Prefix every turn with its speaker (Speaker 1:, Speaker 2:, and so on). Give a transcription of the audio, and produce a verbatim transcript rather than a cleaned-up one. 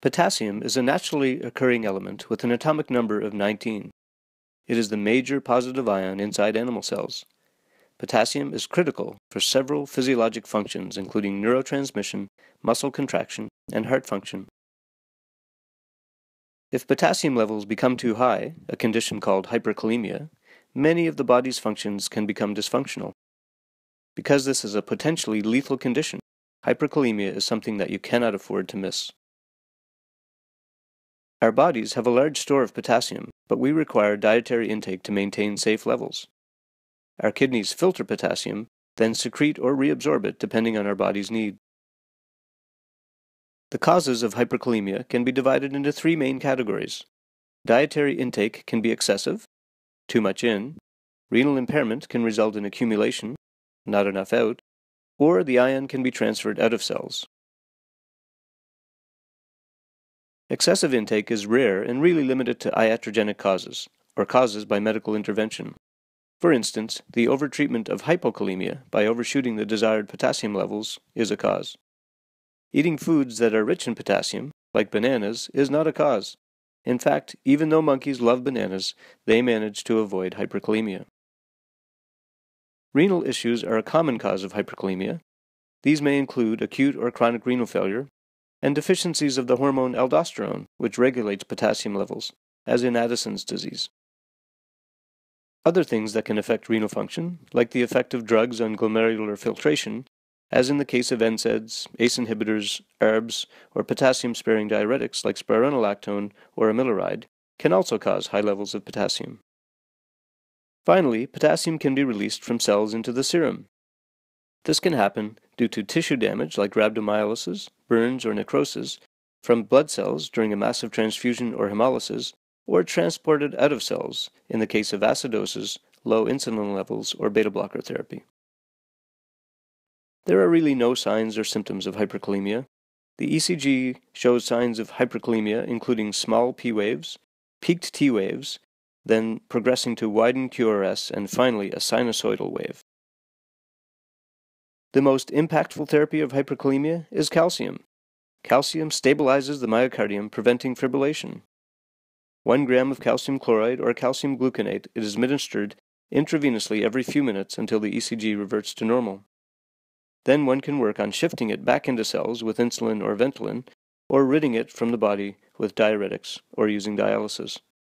Speaker 1: Potassium is a naturally occurring element with an atomic number of nineteen. It is the major positive ion inside animal cells. Potassium is critical for several physiologic functions including neurotransmission, muscle contraction, and heart function. If potassium levels become too high, a condition called hyperkalemia, many of the body's functions can become dysfunctional. Because this is a potentially lethal condition, hyperkalemia is something that you cannot afford to miss. Our bodies have a large store of potassium, but we require dietary intake to maintain safe levels. Our kidneys filter potassium, then secrete or reabsorb it depending on our body's need. The causes of hyperkalemia can be divided into three main categories. Dietary intake can be excessive, too much in, renal impairment can result in accumulation, not enough out, or the ion can be transferred out of cells. Excessive intake is rare and really limited to iatrogenic causes, or causes by medical intervention. For instance, the overtreatment of hypokalemia by overshooting the desired potassium levels is a cause. Eating foods that are rich in potassium, like bananas, is not a cause. In fact, even though monkeys love bananas, they manage to avoid hyperkalemia. Renal issues are a common cause of hyperkalemia. These may include acute or chronic renal failure, and deficiencies of the hormone aldosterone, which regulates potassium levels, as in Addison's disease. Other things that can affect renal function, like the effect of drugs on glomerular filtration, as in the case of N SAIDs, A C E inhibitors, A R Bs, or potassium-sparing diuretics like spironolactone or amiloride, can also cause high levels of potassium. Finally, potassium can be released from cells into the serum. This can happen due to tissue damage like rhabdomyolysis, burns, or necrosis, from blood cells during a massive transfusion or hemolysis, or transported out of cells in the case of acidosis, low insulin levels, or beta-blocker therapy. There are really no signs or symptoms of hyperkalemia. The E C G shows signs of hyperkalemia including small P waves, peaked T waves, then progressing to widened Q R S, and finally a sinusoidal wave. The most impactful therapy of hyperkalemia is calcium. Calcium stabilizes the myocardium, preventing fibrillation. One gram of calcium chloride or calcium gluconate is administered intravenously every few minutes until the E C G reverts to normal. Then one can work on shifting it back into cells with insulin or Ventolin, or ridding it from the body with diuretics or using dialysis.